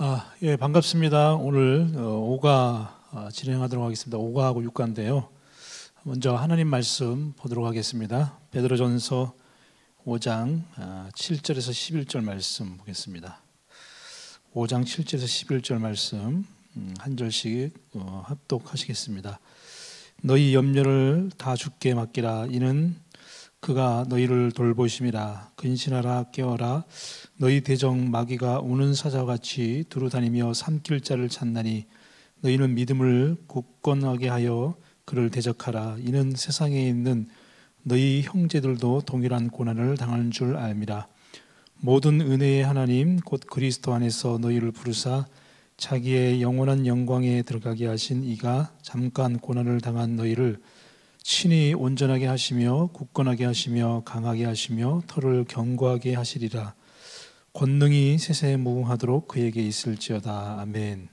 예, 반갑습니다. 오늘 5가 진행하도록 하겠습니다. 5가하고 6가인데요. 먼저 하나님 말씀 보도록 하겠습니다. 베드로전서 5장 7절에서 11절 말씀 보겠습니다. 5장 7절에서 11절 말씀 한 절씩 합독하시겠습니다. 너희 염려를 다 주께 맡기라. 이는 그가 너희를 돌보심이라. 근신하라, 깨어라. 너희 대적 마귀가 우는 사자같이 두루다니며 삼킬 자를 찾나니 너희는 믿음을 굳건하게 하여 그를 대적하라. 이는 세상에 있는 너희 형제들도 동일한 고난을 당하는 줄 알미라. 모든 은혜의 하나님 곧 그리스도 안에서 너희를 부르사 자기의 영원한 영광에 들어가게 하신 이가 잠깐 고난을 당한 너희를 친히 온전하게 하시며 굳건하게 하시며 강하게 하시며 터를 견고하게 하시리라. 권능이 세세무궁하도록 그에게 있을지어다. 아멘.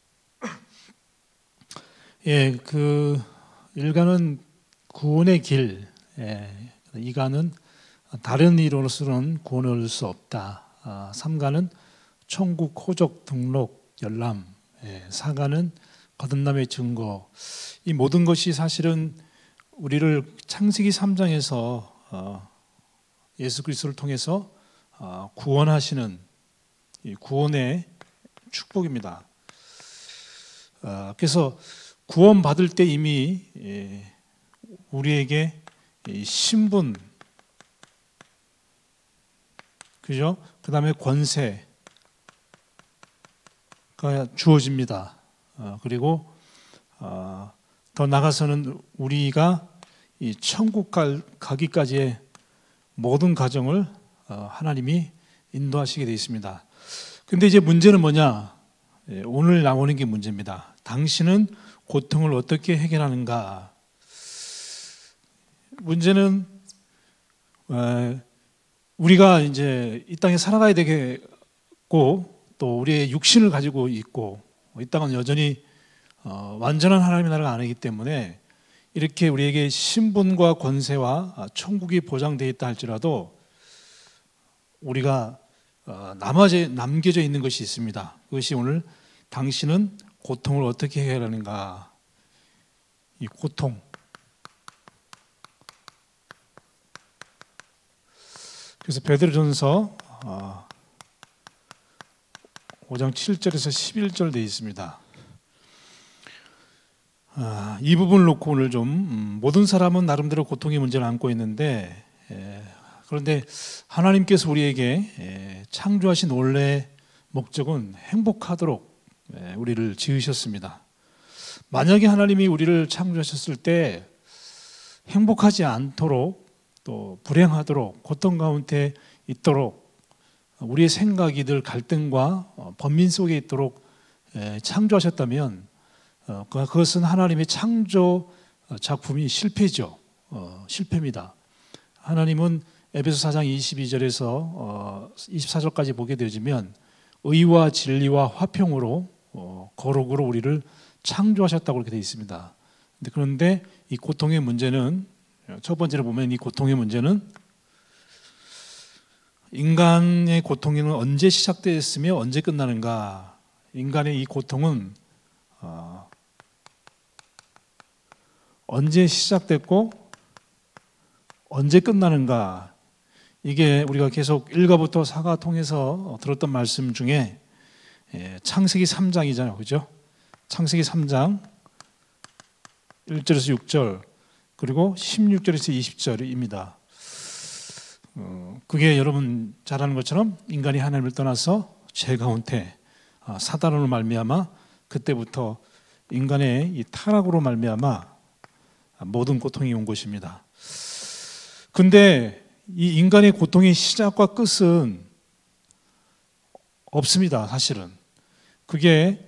예, 그 1가는 구원의 길, 예, 2가는 다른 이로서는 구원을 얻을 수 없다. 3가는 천국 호적 등록 열람, 4가는 거듭남의 증거. 이 모든 것이 사실은 우리를 창세기 3장에서 예수 그리스도를 통해서 구원하시는 이 구원의 축복입니다. 그래서 구원받을 때 이미 우리에게 신분, 그죠? 그 다음에 권세가 주어집니다. 그리고 더 나아가서는 우리가 이 천국 가기까지의 모든 과정을 하나님이 인도하시게 되어 있습니다. 근데 이제 문제는 뭐냐? 오늘 나오는 게 문제입니다. 당신은 고통을 어떻게 해결하는가? 문제는 우리가 이제 이 땅에 살아가야 되겠고 또 우리의 육신을 가지고 있고 이 땅은 여전히 완전한 하나님의 나라가 아니기 때문에 이렇게 우리에게 신분과 권세와 천국이 보장되어 있다 할지라도 우리가 남겨져 있는 것이 있습니다. 그것이 오늘 당신은 고통을 어떻게 해결하는가? 이 고통. 그래서 베드로전서 5장 7절에서 11절 되어 있습니다. 이 부분을 놓고 오늘 좀 모든 사람은 나름대로 고통의 문제를 안고 있는데 그런데 하나님께서 우리에게 창조하신 원래 목적은 행복하도록 우리를 지으셨습니다. 만약에 하나님이 우리를 창조하셨을 때 행복하지 않도록 또 불행하도록 고통 가운데 있도록 우리의 생각이 늘 갈등과 번민 속에 있도록 창조하셨다면 그것은 하나님의 창조 작품이 실패죠. 실패입니다. 하나님은 에베소 4장 22절에서 24절까지 보게 되어지면 의와 진리와 화평으로 거룩으로 우리를 창조하셨다고 그렇게 되어 있습니다. 그런데 이 고통의 문제는 첫 번째로 보면 이 고통의 문제는 인간의 고통은 언제 시작되었으며 언제 끝나는가? 인간의 이 고통은 언제 시작됐고 언제 끝나는가? 이게 우리가 계속 1가부터 4가 통해서 들었던 말씀 중에 창세기 3장이잖아요. 그죠? 창세기 3장 1절에서 6절 그리고 16절에서 20절입니다. 그게 여러분 잘 아는 것처럼 인간이 하나님을 떠나서 죄 가운데 사단으로 말미암아 그때부터 인간의 이 타락으로 말미암아 모든 고통이 온 것입니다. 근데 이 인간의 고통의 시작과 끝은 없습니다. 사실은 그게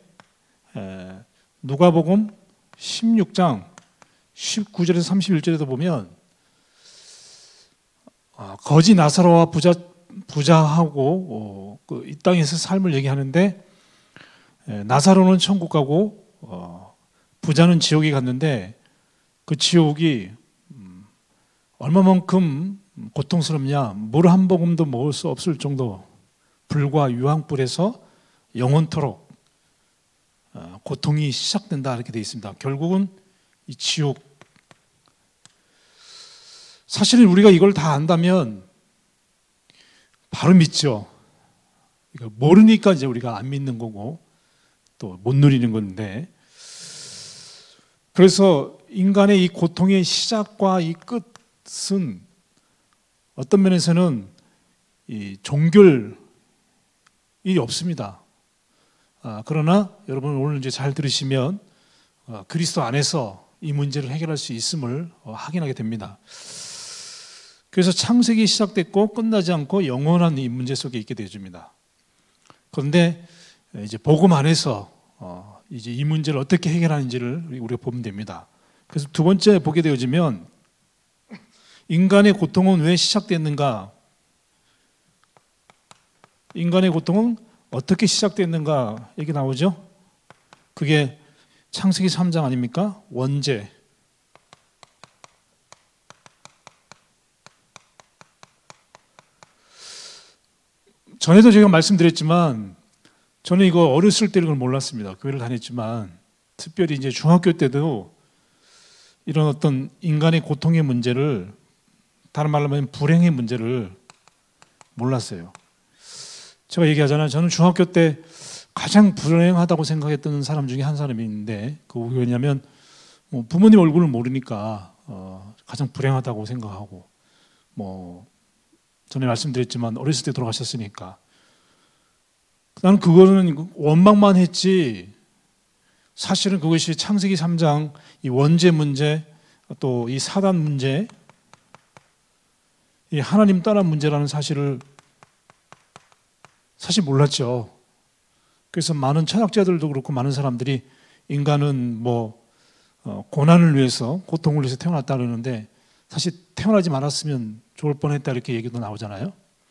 누가복음 16장 19절에서 31절에도 보면 거지 나사로와 부자하고 이 땅에서 삶을 얘기하는데 나사로는 천국 가고 부자는 지옥에 갔는데 그 지옥이 얼마만큼 고통스럽냐? 물 한 모금도 먹을 수 없을 정도 불과 유황불에서 영원토록 고통이 시작된다 이렇게 되어 있습니다. 결국은 이 지옥. 사실은 우리가 이걸 다 안다면 바로 믿죠. 모르니까 이제 우리가 안 믿는 거고 또 못 누리는 건데, 그래서 인간의 이 고통의 시작과 이 끝은 어떤 면에서는 이 종결이 없습니다. 그러나 여러분 오늘 이제 잘 들으시면 그리스도 안에서 이 문제를 해결할 수 있음을 확인하게 됩니다. 그래서 창세기 시작됐고 끝나지 않고 영원한 이 문제 속에 있게 되어집니다. 그런데 이제 복음 안에서 이제 이 문제를 어떻게 해결하는지를 우리가 보면 됩니다. 그래서 두 번째 보게 되어지면 인간의 고통은 왜 시작됐는가? 인간의 고통은 어떻게 시작됐는가 얘기 나오죠? 그게 창세기 3장 아닙니까? 원죄. 전에도 제가 말씀드렸지만 저는 이거 어렸을 때 이걸 몰랐습니다. 교회를 다녔지만 특별히 이제 중학교 때도 이런 어떤 인간의 고통의 문제를, 다른 말로 하면 불행의 문제를 몰랐어요. 제가 얘기하잖아요. 저는 중학교 때 가장 불행하다고 생각했던 사람 중에 한 사람이 있는데, 그게 왜냐하면 부모님 얼굴을 모르니까 가장 불행하다고 생각하고, 전에 말씀드렸지만 어렸을 때 돌아가셨으니까 나는 그거는 원망만 했지, 사실은 그것이 창세기 3장 이 원죄 문제, 또 이 사단 문제, 이 하나님 떠난 문제라는 사실을 사실 몰랐죠. 그래서 많은 철학자들도 그렇고 많은 사람들이 인간은 고난을 위해서, 고통을 위해서 태어났다 그러는데 사실 태어나지 말았으면 좋을 뻔했다 이렇게 얘기도 나오잖아요.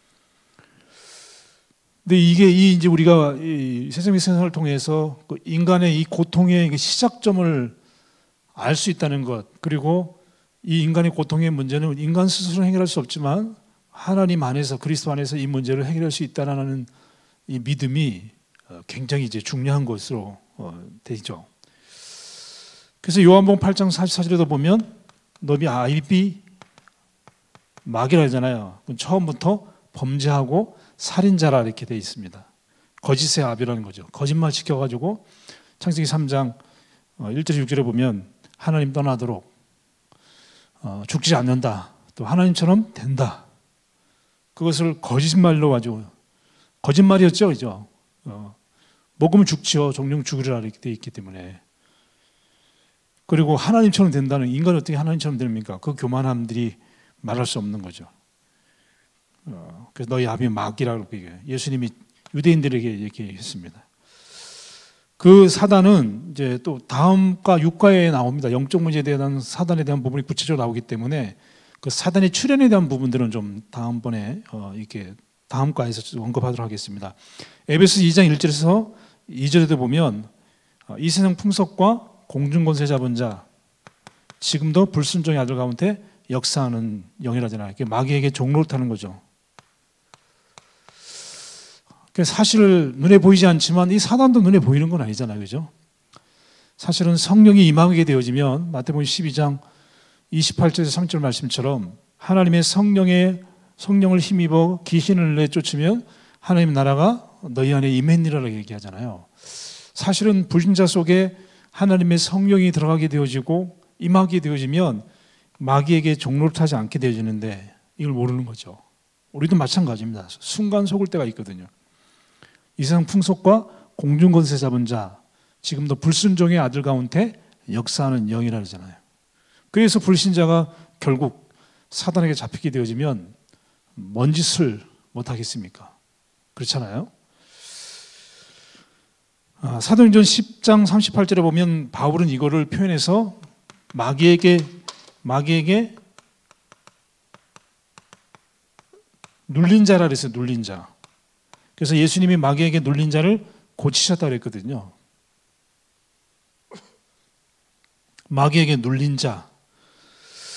근데 이게 이제 우리가 이 세상의 생활을 통해서 그 인간의 이 고통의 시작점을 알 수 있다는 것, 그리고 이 인간의 고통의 문제는 인간 스스로 해결할 수 없지만 하나님 안에서, 그리스도 안에서 이 문제를 해결할 수 있다는 이 믿음이 굉장히 이제 중요한 것으로 되죠. 그래서 요한복음 8장 44절에도 보면 너비 아이비 마귀라 하잖아요. 처음부터 범죄하고 살인자라 이렇게 되어 있습니다. 거짓의 아비라는 거죠. 거짓말 시켜가지고 창세기 3장 1절 6절에 보면 하나님 떠나도록 죽지 않는다. 또 하나님처럼 된다. 그것을 거짓말로 가지고, 거짓말이었죠, 그죠? 먹으면 죽지요. 종종 죽으리라 이렇게 되어 있기 때문에. 그리고 하나님처럼 된다는, 인간이 어떻게 하나님처럼 됩니까? 그 교만함들이 말할 수 없는 거죠. 그래서 너희 아비 마귀라고 예수님이 유대인들에게 얘기했습니다. 그 사단은 이제 또 다음과 6과에 나옵니다. 영적 문제에 대한 사단에 대한 부분이 구체적으로 나오기 때문에 그 사단의 출현에 대한 부분들은 좀 다음번에 이렇게 다음 과에서 언급하도록 하겠습니다. 에베소 2장 1절에서 2절에도 보면 이 세상 풍속과 공중권세 잡은 자, 지금도 불순종의 아들 가운데 역사하는 영이라잖아요. 마귀에게 종노릇하는 거죠. 사실 눈에 보이지 않지만 이 사단도 눈에 보이는 건 아니잖아요, 그죠? 사실은 성령이 임하게 되어지면 마태복음 12장 28절에서 30절 말씀처럼 하나님의 성령을 힘입어 귀신을 내쫓으면 하나님 나라가 너희 안에 임했니라고 얘기하잖아요. 사실은 불신자 속에 하나님의 성령이 들어가게 되어지고 임하게 되어지면 마귀에게 종노릇하지 않게 되어지는데 이걸 모르는 거죠. 우리도 마찬가지입니다. 순간 속을 때가 있거든요. 이 세상 풍속과 공중권세 잡은 자, 지금도 불순종의 아들 가운데 역사하는 영이라 그러잖아요. 그래서 불신자가 결국 사단에게 잡히게 되어지면 뭔 짓을 못하겠습니까? 그렇잖아요. 사도행전 10장 38절에 보면 바울은 이거를 표현해서 마귀에게 눌린 자라 그랬어요. 눌린 자. 그래서 예수님이 마귀에게 눌린 자를 고치셨다고 그랬거든요. 마귀에게 눌린 자.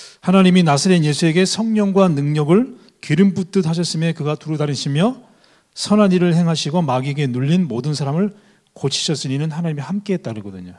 하나님이 나사렛 예수에게 성령과 능력을 기름 붓듯 하셨음에 그가 두루 다니시며 선한 일을 행하시고 마귀에게 눌린 모든 사람을 고치셨으니 이는 하나님이 함께했다 그러거든요.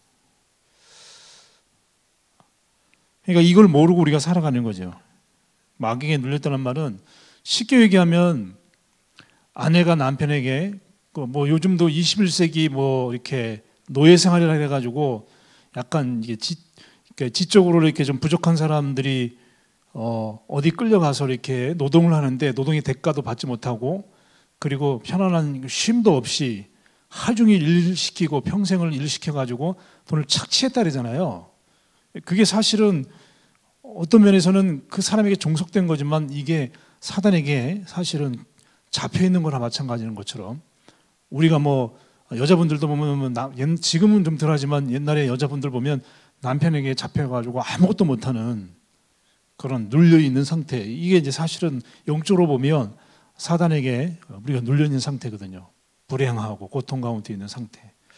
그러니까 이걸 모르고 우리가 살아가는 거죠. 마귀에게 눌렸다는 말은 쉽게 얘기하면 아내가 남편에게 뭐 요즘도 21세기 뭐 이렇게 노예 생활을 해가지고 약간 이게 지적으로 이렇게 좀 부족한 사람들이 어디 끌려가서 이렇게 노동을 하는데 노동의 대가도 받지 못하고 그리고 편안한 쉼도 없이 하루 종일 일 시키고 평생을 일 시켜가지고 돈을 착취했다 그러잖아요. 그게 사실은 어떤 면에서는 그 사람에게 종속된 거지만 이게 사단에게 사실은 잡혀 있는 거나 마찬가지인 것처럼 우리가 뭐 여자분들도 보면 지금은 좀 덜하지만 옛날에 여자분들 보면 남편에게 잡혀가지고 아무것도 못하는 그런 눌려 있는 상태. 이게 이제 사실은 영적으로 보면 사단에게 우리가 눌려 있는 상태거든요. 불행하고 고통 가운데 있는 상태.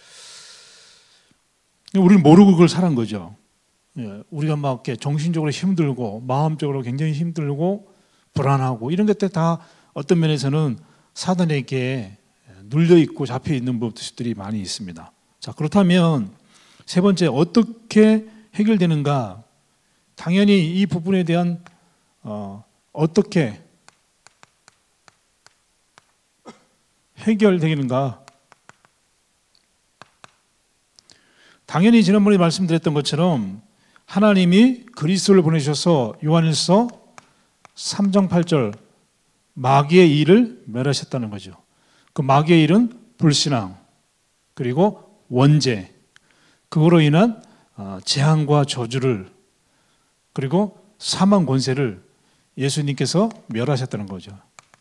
우리는 모르고 그걸 살은 거죠. 우리가 막 이렇게 정신적으로 힘들고 마음적으로 굉장히 힘들고 불안하고 이런 것들 다 어떤 면에서는 사단에게 눌려 있고 잡혀 있는 모습들이 많이 있습니다. 자, 그렇다면 세 번째 어떻게 해결되는가? 당연히 이 부분에 대한 어떻게 해결되는가? 당연히 지난번에 말씀드렸던 것처럼 하나님이 그리스도를 보내셔서 요한일서 3장 8절 마귀의 일을 멸하셨다는 거죠. 그 마귀의 일은 불신앙 그리고 원죄 그거로 인한 재앙과 저주를 그리고 사망 권세를 예수님께서 멸하셨다는 거죠.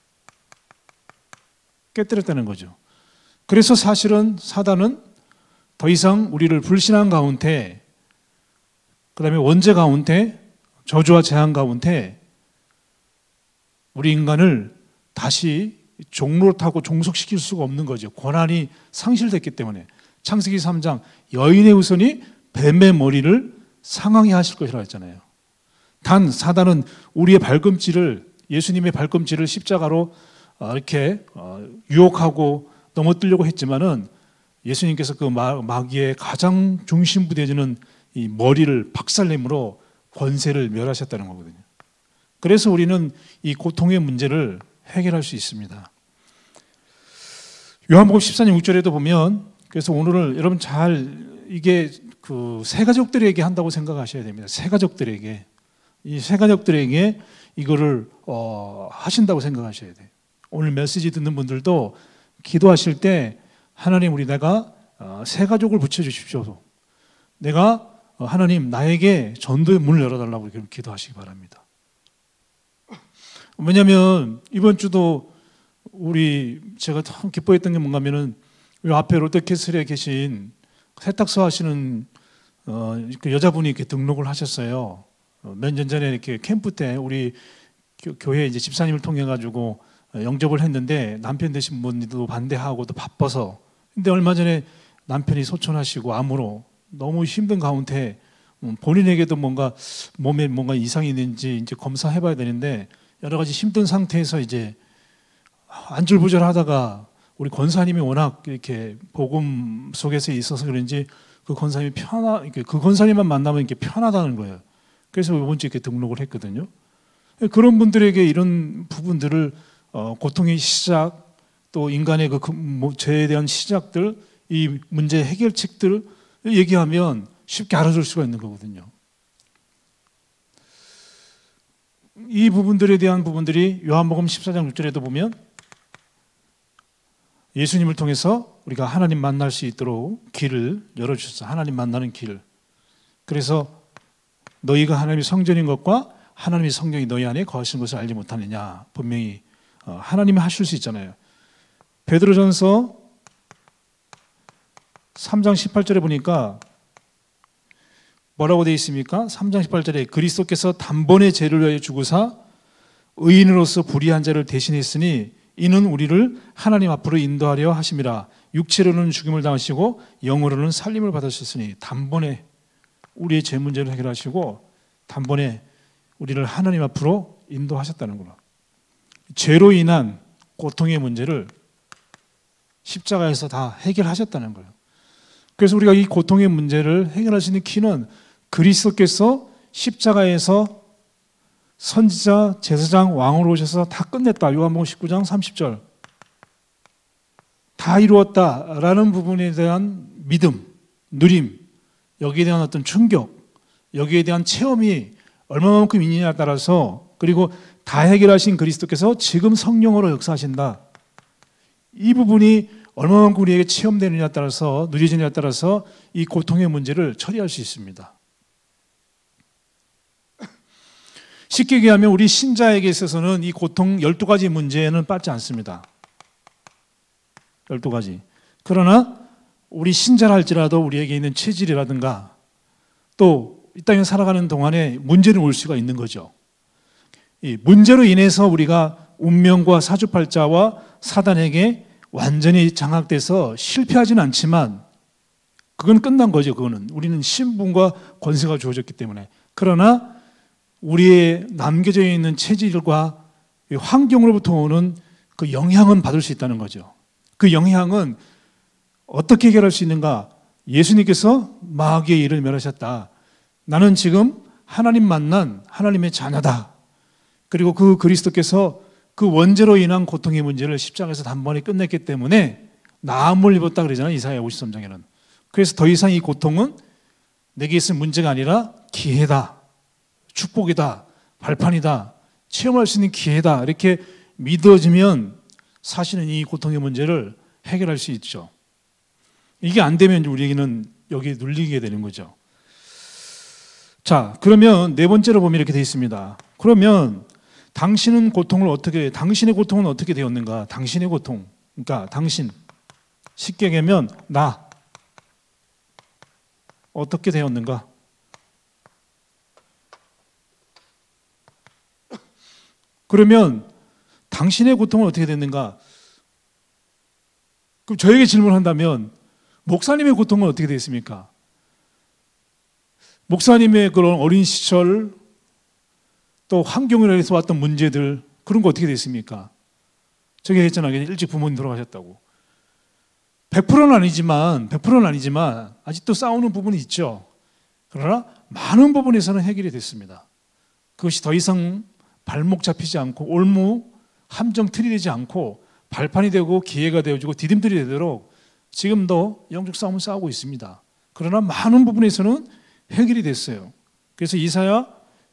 깨뜨렸다는 거죠. 그래서 사실은 사단은 더 이상 우리를 불신앙 가운데 그 다음에 원죄 가운데 저주와 재앙 가운데 우리 인간을 다시 종로 타고 종속시킬 수가 없는 거죠. 권한이 상실됐기 때문에 창세기 3장 여인의 후손이 뱀의 머리를 상하게 하실 것이라고 했잖아요. 단 사단은 우리의 발꿈치를 예수님의 발꿈치를 십자가로 이렇게 유혹하고 넘어뜨려고 했지만은 예수님께서 그 마귀의 가장 중심부 되어지는 이 머리를 박살냄으로 권세를 멸하셨다는 거거든요. 그래서 우리는 이 고통의 문제를 해결할 수 있습니다. 요한복음 14장 6절에도 보면 그래서 오늘은 여러분 잘 이게 그 새가족들에게 한다고 생각하셔야 됩니다. 새가족들에게 이 새가족들에게 이거를 하신다고 생각하셔야 돼요. 오늘 메시지 듣는 분들도 기도하실 때 하나님 우리 내가 새가족을 붙여주십시오. 내가 하나님 나에게 전도의 문을 열어달라고 기도하시기 바랍니다. 왜냐하면 이번 주도 제가 참 기뻐했던 게 뭔가 하면은 이 앞에 롯데캐슬에 계신 세탁소 하시는 그 여자분이 이렇게 등록을 하셨어요. 몇 년 전에 이렇게 캠프 때 우리 교회 이제 집사님을 통해 가지고 영접을 했는데 남편 되신 분도 반대하고 또 바빠서 근데 얼마 전에 남편이 소천하시고 암으로 너무 힘든 가운데 본인에게도 뭔가 몸에 뭔가 이상이 있는지 이제 검사해봐야 되는데 여러 가지 힘든 상태에서 이제 안절부절하다가 우리 권사님이 워낙 이렇게 복음 속에서 있어서 그런지 그 권사님이 그 권사님만 만나면 이렇게 편하다는 거예요. 그래서 이번 주에 이렇게 등록을 했거든요. 그런 분들에게 이런 부분들을 고통의 시작 또 인간의 그 죄에 대한 시작들 이 문제 해결책들을 얘기하면 쉽게 알아줄 수가 있는 거거든요. 이 부분들에 대한 부분들이 요한복음 14장 6절에도 보면 예수님을 통해서 우리가 하나님 만날 수 있도록 길을 열어주셨어요. 하나님 만나는 길. 그래서 너희가 하나님의 성전인 것과 하나님의 성령이 너희 안에 거하시는 것을 알지 못하느냐. 분명히 하나님이 하실 수 있잖아요. 베드로전서 3장 18절에 보니까 뭐라고 되어 있습니까? 3장 18절에 그리스도께서 단번에 죄를 위하여 죽으사 의인으로서 불의한 자를 대신했으니 이는 우리를 하나님 앞으로 인도하려 하심이라. 육체로는 죽임을 당하시고 영으로는 살림을 받으셨으니 단번에 우리의 죄 문제를 해결하시고 단번에 우리를 하나님 앞으로 인도하셨다는 거라. 죄로 인한 고통의 문제를 십자가에서 다 해결하셨다는 거예요. 그래서 우리가 이 고통의 문제를 해결할 수 있는 키는 그리스도께서 십자가에서 선지자, 제사장, 왕으로 오셔서 다 끝냈다. 요한복음 19장 30절. 다 이루었다라는 부분에 대한 믿음, 누림, 여기에 대한 어떤 충격, 여기에 대한 체험이 얼마만큼 있느냐에 따라서, 그리고 다 해결하신 그리스도께서 지금 성령으로 역사하신다. 이 부분이 얼마만큼 우리에게 체험되느냐에 따라서, 누려지느냐에 따라서 이 고통의 문제를 처리할 수 있습니다. 쉽게 얘기하면 우리 신자에게 있어서는 이 고통 12가지 문제는 빠지지 않습니다. 12가지. 그러나 우리 신자라 할지라도 우리에게 있는 체질이라든가 또 이 땅에 살아가는 동안에 문제는 올 수가 있는 거죠. 이 문제로 인해서 우리가 운명과 사주팔자와 사단에게 완전히 장악돼서 실패하지는 않지만 그건 끝난 거죠. 그거는 우리는 신분과 권세가 주어졌기 때문에. 그러나 우리의 남겨져 있는 체질과 환경으로부터 오는 그 영향은 받을 수 있다는 거죠. 그 영향은 어떻게 해결할 수 있는가? 예수님께서 마귀의 일을 멸하셨다. 나는 지금 하나님 만난 하나님의 자녀다. 그리고 그 그리스도께서 그 원죄로 인한 고통의 문제를 십자가에서 단번에 끝냈기 때문에 나음을 입었다 그러잖아요. 이사야 53장에는. 그래서 더 이상 이 고통은 내게 있을 문제가 아니라 기회다. 축복이다. 발판이다. 체험할 수 있는 기회다. 이렇게 믿어지면 사실은 이 고통의 문제를 해결할 수 있죠. 이게 안 되면 우리에게는 여기에 눌리게 되는 거죠. 자, 그러면 네 번째로 보면 이렇게 되어 있습니다. 그러면 당신의 고통은 어떻게 되었는가? 당신의 고통. 그러니까 당신. 쉽게 얘기하면 나. 어떻게 되었는가? 그러면 당신의 고통은 어떻게 됐는가? 그럼 저에게 질문한다면 목사님의 고통은 어떻게 됐습니까? 목사님의 그런 어린 시절 또 환경으로 인해서 왔던 문제들 그런 거 어떻게 됐습니까? 저기 했잖아요. 일찍 부모님 돌아가셨다고. 100%는 아니지만 아직도 싸우는 부분이 있죠. 그러나 많은 부분에서는 해결이 됐습니다. 그것이 더 이상 발목 잡히지 않고 올무 함정 틀이 되지 않고 발판이 되고 기회가 되어지고 디딤돌이 되도록 지금도 영적 싸움을 싸우고 있습니다. 그러나 많은 부분에서는 해결이 됐어요. 그래서 이사야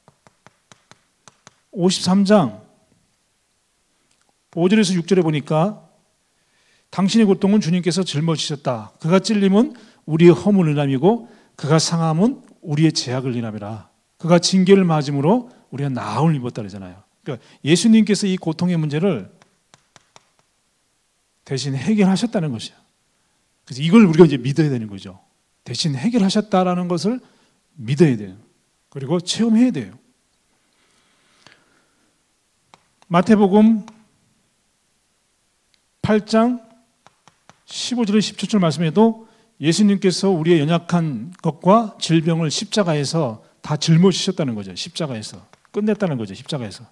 53장 5절에서 6절에 보니까 당신의 고통은 주님께서 짊어지셨다. 그가 찔림은 우리의 허물을 인함이고 그가 상함은 우리의 죄악을 인함이라. 그가 징계를 맞음으로 우리가 나음을 입었다 그러잖아요. 그러니까 예수님께서 이 고통의 문제를 대신 해결하셨다는 것이야. 그래서 이걸 우리가 이제 믿어야 되는 거죠. 대신 해결하셨다라는 것을 믿어야 돼요. 그리고 체험해야 돼요. 마태복음 8장 15절에 17절 말씀에도 예수님께서 우리의 연약한 것과 질병을 십자가에서 다 짊어지셨다는 거죠. 십자가에서. 끝냈다는 거죠. 십자가에서.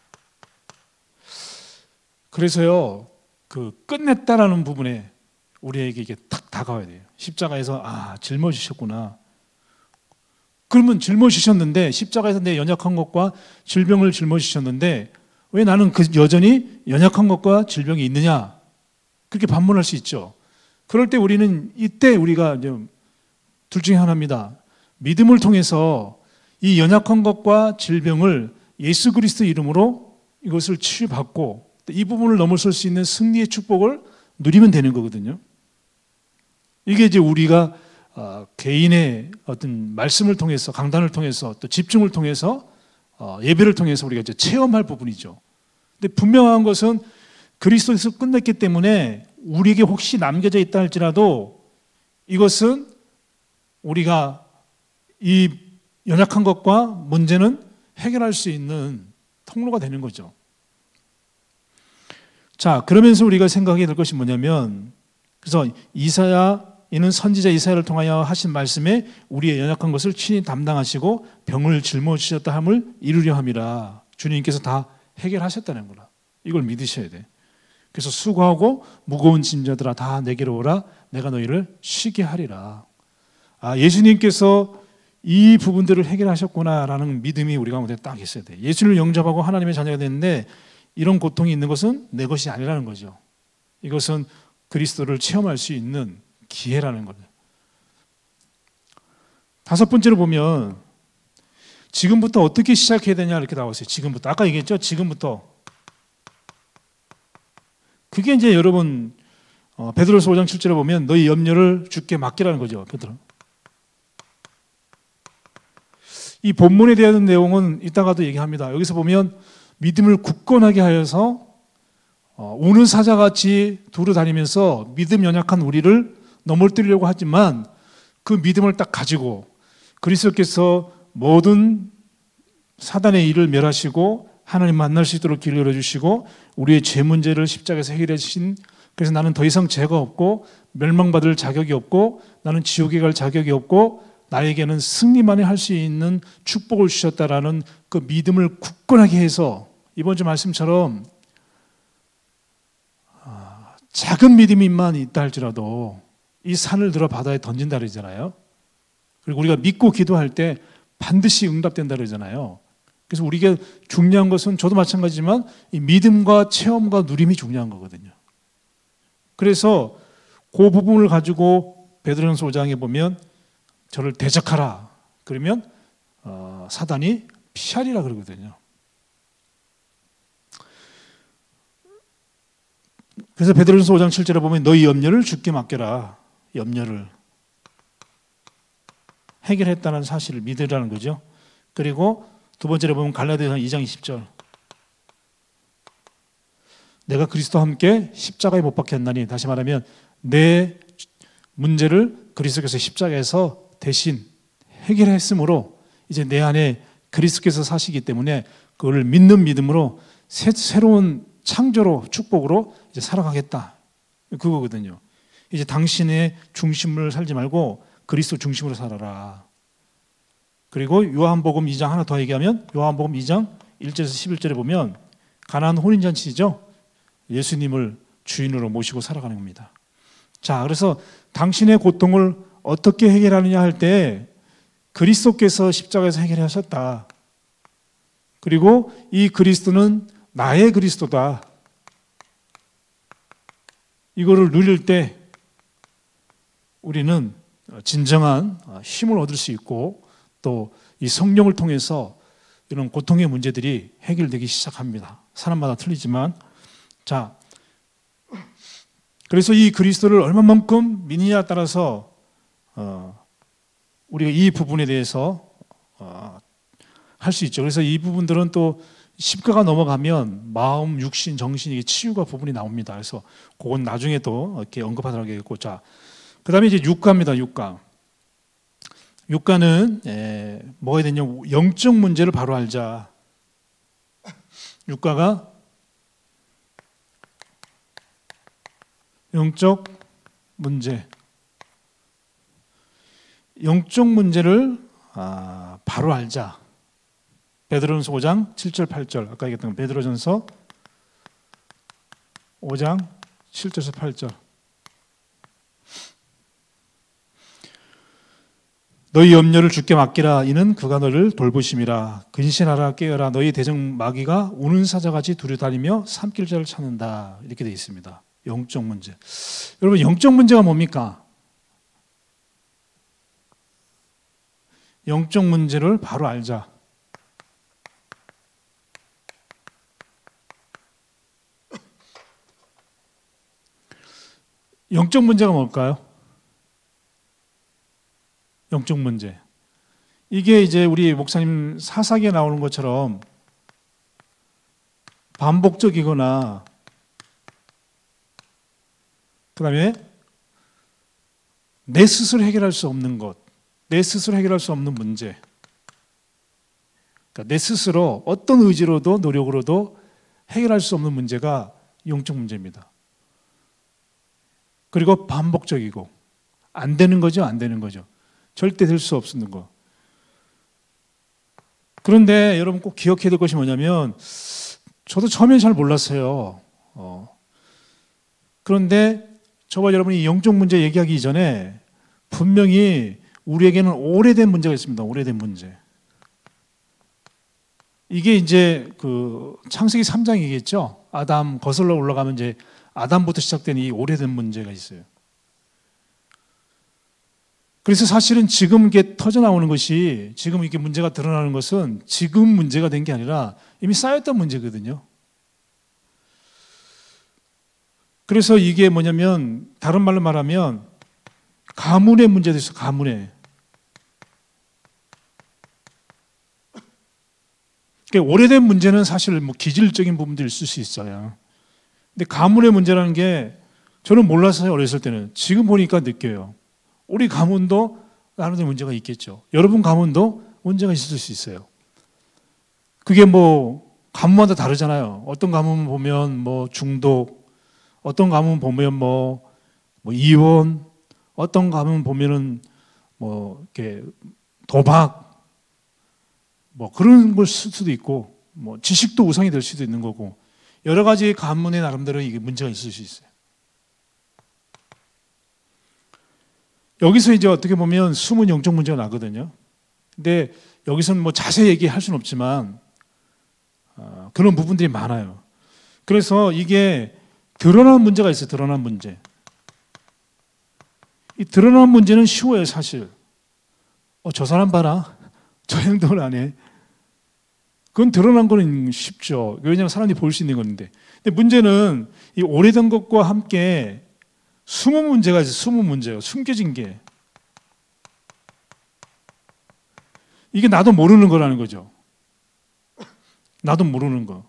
그래서요, 그 끝냈다라는 부분에 우리에게 이게 탁 다가와야 돼요. 십자가에서 짊어지셨구나. 그러면 짊어지셨는데 십자가에서 내 연약한 것과 질병을 짊어지셨는데 왜 나는 여전히 연약한 것과 질병이 있느냐? 그렇게 반문할 수 있죠. 그럴 때 우리는 이때 우리가 둘 중에 하나입니다. 믿음을 통해서 이 연약한 것과 질병을 예수 그리스도 이름으로 이것을 치유받고 이 부분을 넘어설 수 있는 승리의 축복을 누리면 되는 거거든요. 이게 이제 우리가 개인의 어떤 말씀을 통해서, 강단을 통해서, 또 집중을 통해서, 예배를 통해서 우리가 이제 체험할 부분이죠. 근데 분명한 것은 그리스도에서 끝냈기 때문에 우리에게 혹시 남겨져 있다 할지라도 이것은 우리가 이 연약한 것과 문제는 해결할 수 있는 통로가 되는 거죠. 자, 그러면서 우리가 생각해야 될 것이 뭐냐면, 그래서 이는 선지자 이사야를 통하여 하신 말씀에 우리의 연약한 것을 친히 담당하시고 병을 짊어지셨다 함을 이루려 함이라. 주님께서 다 해결하셨다는 거라. 이걸 믿으셔야 돼. 그래서 수고하고 무거운 짐자들아 다 내게로 오라. 내가 너희를 쉬게 하리라. 예수님께서 이 부분들을 해결하셨구나라는 믿음이 우리 가운데 딱 있어야 돼요. 예수를 영접하고 하나님의 자녀가 됐는데 이런 고통이 있는 것은 내 것이 아니라는 거죠. 이것은 그리스도를 체험할 수 있는 기회라는 거예요. 다섯 번째로 보면 지금부터 어떻게 시작해야 되냐 이렇게 나왔어요. 지금부터. 아까 얘기했죠? 지금부터. 그게 이제 여러분 베드로서 5장 7절에 보면 너희 염려를 주께 맡기라는 거죠. 베드로. 이 본문에 대한 내용은 이따가도 얘기합니다. 여기서 보면 믿음을 굳건하게 하여서 우는 사자같이 두루 다니면서 믿음 연약한 우리를 넘어뜨리려고 하지만 그 믿음을 딱 가지고 그리스도께서 모든 사단의 일을 멸하시고 하나님 만날 수 있도록 길을 열어주시고 우리의 죄 문제를 십자가에서 해결해 주신, 그래서 나는 더 이상 죄가 없고 멸망받을 자격이 없고 나는 지옥에 갈 자격이 없고 나에게는 승리만이 할 수 있는 축복을 주셨다라는 그 믿음을 굳건하게 해서 이번 주 말씀처럼 작은 믿음만 있다 할지라도 이 산을 들어 바다에 던진다 그러잖아요. 그리고 우리가 믿고 기도할 때 반드시 응답된다 그러잖아요. 그래서 우리가 중요한 것은 저도 마찬가지지만 이 믿음과 체험과 누림이 중요한 거거든요. 그래서 그 부분을 가지고 베드로전서 5장에 보면 저를 대적하라. 그러면 사단이 피하리라 그러거든요. 그래서 베드로전서 5장 7절에 보면 너희 염려를 주께 맡겨라. 염려를 해결했다는 사실을 믿으라는 거죠. 그리고 두 번째로 보면 갈라디아서 2장 20절. 내가 그리스도와 함께 십자가에 못 박혔나니, 다시 말하면 내 문제를 그리스도께서 십자가에서 대신 해결했으므로 이제 내 안에 그리스도께서 사시기 때문에 그걸 믿는 믿음으로 새로운 창조로 축복으로 이제 살아가겠다. 그거거든요. 이제 당신의 중심을 살지 말고 그리스도 중심으로 살아라. 그리고 요한복음 2장 하나 더 얘기하면 요한복음 2장 1절에서 11절에 보면 가나안 혼인잔치죠. 예수님을 주인으로 모시고 살아가는 겁니다. 자, 그래서 당신의 고통을 어떻게 해결하느냐 할 때 그리스도께서 십자가에서 해결하셨다. 그리고 이 그리스도는 나의 그리스도다. 이거를 누릴 때 우리는 진정한 힘을 얻을 수 있고 또 이 성령을 통해서 이런 고통의 문제들이 해결되기 시작합니다. 사람마다 틀리지만, 자, 그래서 이 그리스도를 얼마만큼 믿느냐에 따라서 우리가 이 부분에 대해서 할 수 있죠. 그래서 이 부분들은 또 십가가 넘어가면 마음, 육신, 정신 이게 치유가 부분이 나옵니다. 그래서 그건 나중에 또 이렇게 언급하도록 하겠고, 자, 그다음에 이제 육가입니다. 육가. 육가는 뭐가 되냐? 영적 문제를 바로 알자. 육가가 영적 문제. 영적 문제를 바로 알자. 베드로전서 5장 7절 8절. 아까 얘기했던 베드로전서 5장 7절에서 8절. 너희 염려를 주께 맡기라. 이는 그가 너를 돌보심이라. 근신하라 깨어라. 너희 대적 마귀가 우는 사자같이 두루다니며 삼킬 자를 찾는다. 이렇게 되어 있습니다. 영적 문제. 여러분, 영적 문제가 뭡니까? 영적 문제를 바로 알자. 영적 문제가 뭘까요? 영적 문제. 이게 이제 우리 목사님 사사기에 나오는 것처럼 반복적이거나 그 다음에 내 스스로 해결할 수 없는 것, 내 스스로 해결할 수 없는 문제. 그러니까 내 스스로 어떤 의지로도 노력으로도 해결할 수 없는 문제가 영적 문제입니다. 그리고 반복적이고 안 되는 거죠, 안 되는 거죠. 절대 될 수 없는 거. 그런데 여러분 꼭 기억해야 될 것이 뭐냐면, 저도 처음엔 잘 몰랐어요. 그런데 저와 여러분이 영적 문제 얘기하기 이전에 분명히 우리에게는 오래된 문제가 있습니다. 오래된 문제. 이게 이제 그 창세기 3장이겠죠. 아담 거슬러 올라가면 이제 아담부터 시작된 이 오래된 문제가 있어요. 그래서 사실은 지금 이게 터져 나오는 것이, 지금 이게 문제가 드러나는 것은 지금 문제가 된 게 아니라 이미 쌓였던 문제거든요. 그래서 이게 뭐냐면, 다른 말로 말하면 가문의 문제도 있어요. 가문의. 그러니까 오래된 문제는 사실 뭐 기질적인 부분들이 있을 수 있어요. 근데 가문의 문제라는 게 저는 몰랐어요. 어렸을 때는. 지금 보니까 느껴요. 우리 가문도 나름대로 문제가 있겠죠. 여러분 가문도 문제가 있을 수 있어요. 그게 뭐 가문마다 다르잖아요. 어떤 가문 보면 뭐 중독, 어떤 가문 보면 뭐 이혼, 어떤 가문 보면은 뭐 이렇게 도박, 뭐 그런 걸 쓸 수도 있고, 뭐 지식도 우상이 될 수도 있는 거고, 여러 가지 가문의 나름대로 이게 문제가 있을 수 있어요. 여기서 이제 어떻게 보면 숨은 영적 문제가 나거든요. 근데 여기서는 뭐 자세히 얘기할 수는 없지만 그런 부분들이 많아요. 그래서 이게 드러난 문제가 있어요. 드러난 문제. 이 드러난 문제는 쉬워요, 사실. 저 사람 봐라. 저 행동을 안 해. 그건 드러난 거는 쉽죠. 왜냐하면 사람들이 볼 수 있는 건데. 근데 문제는 이 오래된 것과 함께 숨은 문제가 있어요. 숨은 문제예요. 숨겨진 게. 이게 나도 모르는 거라는 거죠. 나도 모르는 거.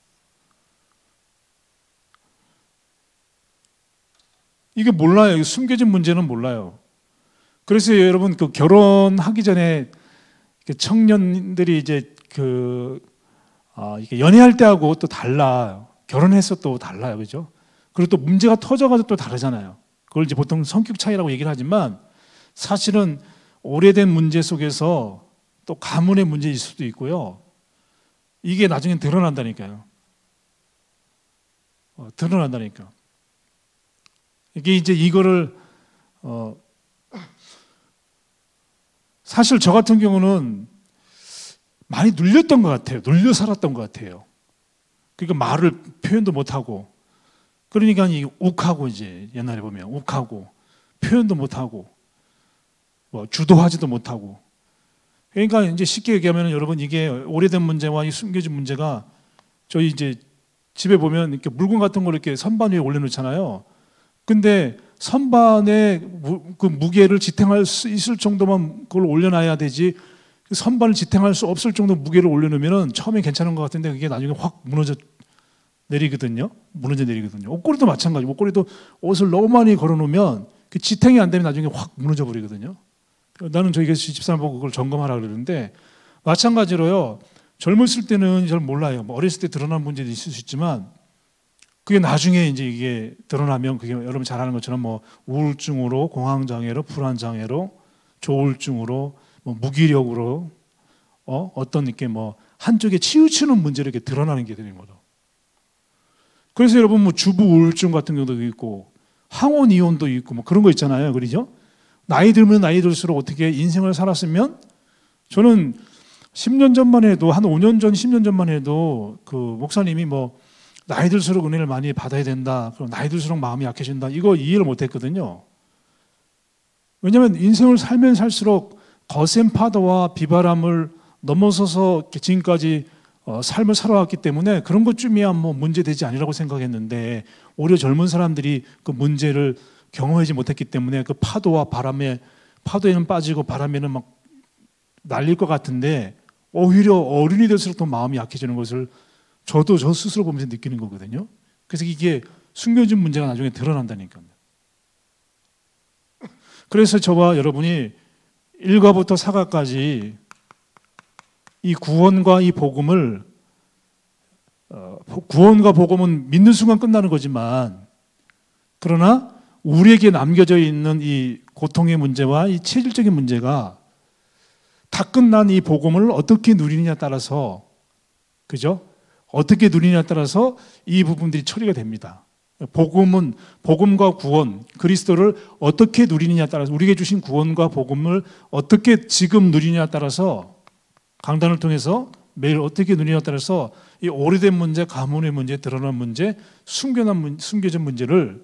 이게 몰라요. 숨겨진 문제는 몰라요. 그래서 여러분 그 결혼하기 전에 청년들이 이제 이게 연애할 때하고 또 달라요. 결혼해서 또 달라요. 그죠? 그리고 또 문제가 터져가지고 또 다르잖아요. 그걸 이제 보통 성격 차이라고 얘기를 하지만 사실은 오래된 문제 속에서 또 가문의 문제일 수도 있고요. 이게 나중에 드러난다니까요. 드러난다니까. 이게 이제 이거를 사실 저 같은 경우는 많이 눌렸던 것 같아요. 눌려 살았던 것 같아요. 그러니까 말을 표현도 못하고, 그러니까 욱하고, 이제 옛날에 보면 욱하고 표현도 못하고 뭐 주도하지도 못하고. 그러니까 이제 쉽게 얘기하면 여러분, 이게 오래된 문제와 이 숨겨진 문제가, 저희 이제 집에 보면 이렇게 물건 같은 걸 이렇게 선반 위에 올려놓잖아요. 근데 선반에 그 무게를 지탱할 수 있을 정도만 그걸 올려놔야 되지, 선반을 지탱할 수 없을 정도 무게를 올려놓으면 처음에 괜찮은 것 같은데 그게 나중에 확 무너져 내리거든요. 무너져 내리거든요. 옷걸이도 마찬가지. 옷걸이도 옷을 너무 많이 걸어놓으면 그 지탱이 안 되면 나중에 확 무너져 버리거든요. 나는 저희 집사람 보고 그걸 점검하라 그러는데, 마찬가지로요. 젊었을 때는 잘 몰라요. 뭐 어렸을 때 드러난 문제도 있을 수 있지만, 그게 나중에 이제 이게 드러나면 그게 여러분 잘 아는 것처럼 뭐 우울증으로, 공황장애로, 불안장애로, 조울증으로, 뭐 무기력으로, 어떤 이렇게 뭐 한쪽에 치우치는 문제로 이렇게 드러나는 게 되는 거죠. 그래서 여러분 뭐 주부 우울증 같은 경우도 있고, 항원 이혼도 있고, 뭐 그런 거 있잖아요. 그러죠? 나이 들면 나이 들수록 어떻게 인생을 살았으면, 저는 10년 전만 해도, 한 5년 전, 10년 전만 해도 그 목사님이 뭐 나이 들수록 은혜를 많이 받아야 된다, 그리고 나이 들수록 마음이 약해진다, 이거 이해를 못 했거든요. 왜냐하면 인생을 살면 살수록 거센 파도와 비바람을 넘어서서 지금까지 삶을 살아왔기 때문에 그런 것쯤이야 뭐 문제되지 아니라고 생각했는데, 오히려 젊은 사람들이 그 문제를 경험하지 못했기 때문에 그 파도와 파도에는 빠지고 바람에는 막 날릴 것 같은데, 오히려 어른이 될수록 더 마음이 약해지는 것을 저 스스로 보면서 느끼는 거거든요. 그래서 이게 숨겨진 문제가 나중에 드러난다니까요. 그래서 저와 여러분이 1과부터 4과까지 이 구원과 이 복음을, 구원과 복음은 믿는 순간 끝나는 거지만, 그러나 우리에게 남겨져 있는 이 고통의 문제와 이 체질적인 문제가 다 끝난 이 복음을 어떻게 누리느냐에 따라서, 그죠? 어떻게 누리느냐에 따라서 이 부분들이 처리가 됩니다. 복음과 구원, 그리스도를 어떻게 누리느냐에 따라서, 우리에게 주신 구원과 복음을 어떻게 지금 누리느냐에 따라서, 강단을 통해서 매일 어떻게 누리느냐에 따라서 이 오래된 문제, 가문의 문제, 드러난 문제, 숨겨진 문제를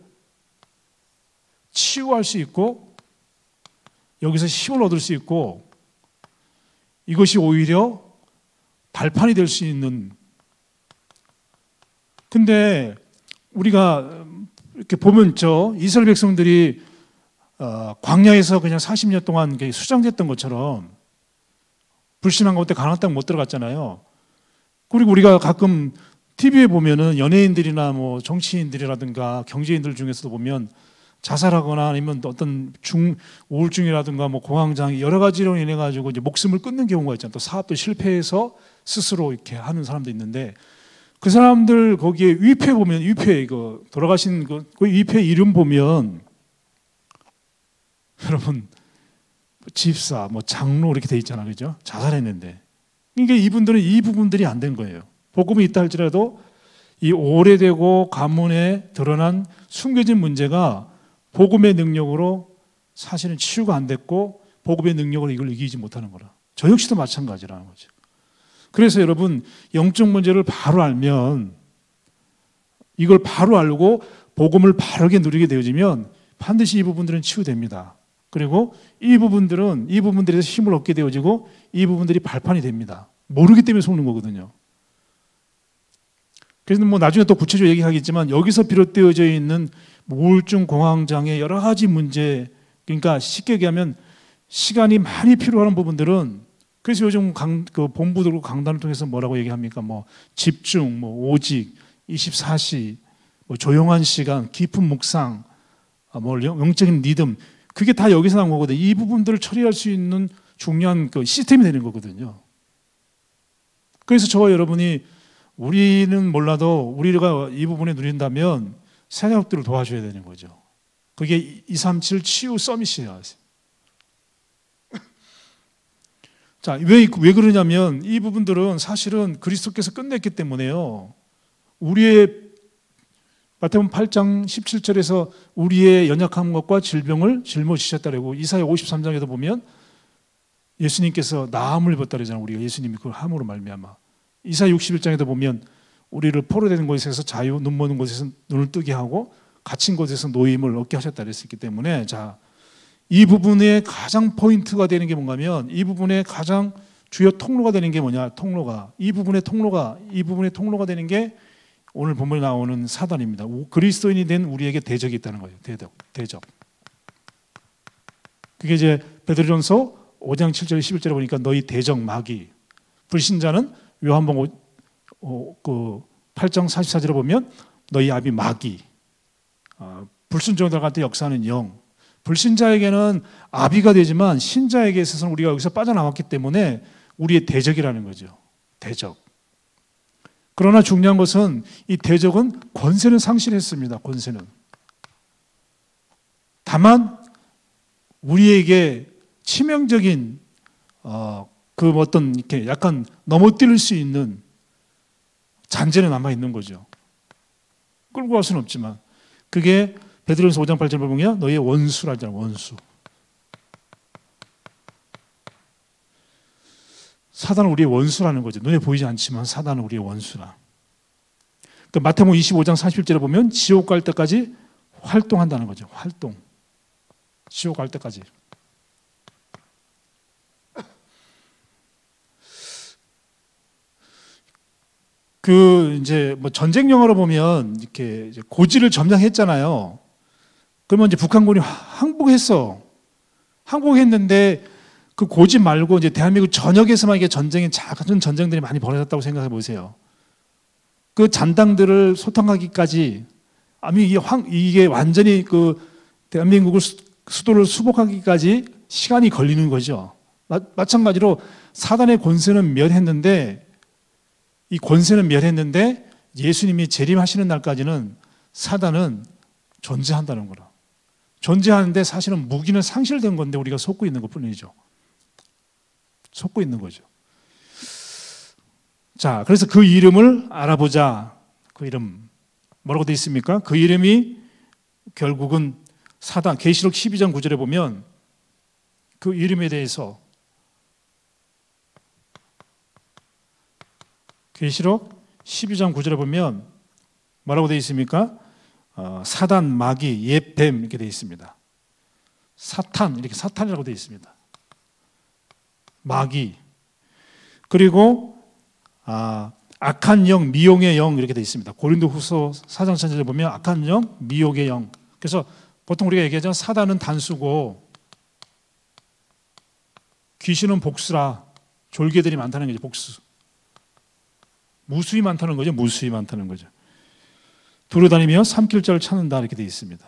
치유할 수 있고 여기서 힘을 얻을 수 있고, 이것이 오히려 발판이 될 수 있는. 근데 우리가 이렇게 보면 이스라엘 백성들이 광야에서 그냥 40년 동안 수장됐던 것처럼 불신한 가운데 가나안 땅 못 들어갔잖아요. 그리고 우리가 가끔 TV에 보면은 연예인들이나 뭐 정치인들이라든가 경제인들 중에서도 보면 자살하거나 아니면 어떤 우울증이라든가 뭐 공황장애 여러 가지로 인해 가지고 이제 목숨을 끊는 경우가 있잖아요. 또 사업도 실패해서 스스로 이렇게 하는 사람도 있는데, 그 사람들 거기에 위패 보면, 위패 돌아가신 그 위패 이름 보면 여러분 집사, 뭐 장로 이렇게 돼 있잖아, 그죠? 자살했는데. 그러니까 이분들은 이 부분들이 안 된 거예요. 복음이 있다 할지라도 이 오래되고 가문에 드러난 숨겨진 문제가 복음의 능력으로 사실은 치유가 안 됐고, 복음의 능력으로 이걸 이기지 못하는 거라. 저 역시도 마찬가지라는 거죠. 그래서 여러분, 영적 문제를 바로 알면, 이걸 바로 알고 복음을 바르게 누리게 되어지면 반드시 이 부분들은 치유됩니다. 그리고 이 부분들에서 힘을 얻게 되어지고, 이 부분들이 발판이 됩니다. 모르기 때문에 속는 거거든요. 그래서 뭐 나중에 또 구체적으로 얘기하겠지만, 여기서 비롯되어져 있는 우울증, 공황장애, 여러 가지 문제, 그러니까 쉽게 얘기하면 시간이 많이 필요한 부분들은, 그래서 요즘 본부들 강단을 통해서 뭐라고 얘기합니까? 뭐 집중, 뭐 오직, 24시, 뭐 조용한 시간, 깊은 묵상, 뭐 영적인 리듬, 그게 다 여기서 나온 거거든요. 이 부분들을 처리할 수 있는 중요한 시스템이 되는 거거든요. 그래서 저와 여러분이, 우리는 몰라도 우리가 이 부분에 누린다면 세력들을 도와줘야 되는 거죠. 그게 237 치유 서밋이에요. 자, 왜 그러냐면, 이 부분들은 사실은 그리스도께서 끝냈기 때문에요. 우리의 마태복음 8장 17절에서 우리의 연약한 것과 질병을 짊어지셨다라고, 이사야 53장에도 보면 예수님께서 나음을 입었다 그러잖아요. 우리가 예수님이 그걸 함으로 말미암아. 이사야 61장에도 보면 우리를 포로되는 곳에서 자유, 눈 머는 곳에서 눈을 뜨게 하고 갇힌 곳에서 노임을 얻게 하셨다 그랬기 때문에, 자, 이 부분의 가장 포인트가 되는 게 뭔가 하면, 이 부분의 가장 주요 통로가 되는 게 뭐냐, 이 부분의 통로가 되는 게 오늘 본문에 나오는 사단입니다. 그리스도인이 된 우리에게 대적이 있다는 거예요. 대적. 그게 이제 베드로전서 5장 7절 11절에 보니까 너희 대적 마귀, 불신자는 요한복음 8장 44절에 보면 너희 아비 마귀, 불순종자한테 역사하는 영. 불신자에게는 아비가 되지만 신자에게 있어서는 우리가 여기서 빠져나왔기 때문에 우리의 대적이라는 거죠. 대적. 그러나 중요한 것은 이 대적은 권세는 상실했습니다. 권세는. 다만 우리에게 치명적인 어떤 이렇게 약간 넘어뜨릴 수 있는 잔재는 남아 있는 거죠. 끌고 갈 수는 없지만, 그게 베드로전서 5장 8절에 보면 너희의 원수라잖아요. 원수. 사단은 우리의 원수라는 거죠. 눈에 보이지 않지만 사단은 우리의 원수라. 그러니까 마태복음 25장 41절에 보면 지옥 갈 때까지 활동한다는 거죠. 활동. 지옥 갈 때까지. 이제 뭐 전쟁 영화로 보면 이렇게 고지를 점령했잖아요. 그러면 이제 북한군이 항복했어. 항복했는데 그 고지 말고 이제 대한민국 전역에서만 이게 작은 전쟁들이 많이 벌어졌다고 생각해 보세요. 그 잔당들을 소탕하기까지, 이게 완전히 그 대한민국을 수도를 수복하기까지 시간이 걸리는 거죠. 마찬가지로 사단의 권세는 멸했는데, 이 권세는 멸했는데 예수님이 재림하시는 날까지는 사단은 존재한다는 거라. 존재하는데 사실은 무기는 상실된 건데 우리가 속고 있는 것뿐이죠. 속고 있는 거죠. 자, 그래서 그 이름을 알아보자. 그 이름. 뭐라고 되어 있습니까? 그 이름이 결국은 사단. 계시록 12장 9절에 보면 그 이름에 대해서 계시록 12장 9절에 보면 뭐라고 되어 있습니까? 사단, 마귀, 옛뱀 이렇게 되어 있습니다. 사탄, 이렇게 사탄이라고 되어 있습니다. 마귀. 그리고 악한 영, 미혹의 영 이렇게 되어 있습니다. 고린도후서 4장 1절에 보면 악한 영, 미혹의 영. 그래서 보통 우리가 얘기하죠. 사단은 단수고 귀신은 복수라. 졸개들이 많다는 거죠. 복수. 무수히 많다는 거죠. 무수히 많다는 거죠. 두루다니며 삼킬자를 찾는다 이렇게 되어 있습니다.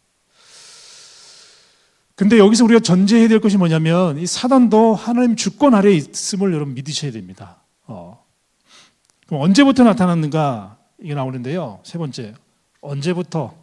근데 여기서 우리가 전제해야 될 것이 뭐냐면 이 사단도 하나님 주권 아래에 있음을 여러분 믿으셔야 됩니다. 그럼 언제부터 나타났는가 이게 나오는데요. 세 번째, 언제부터?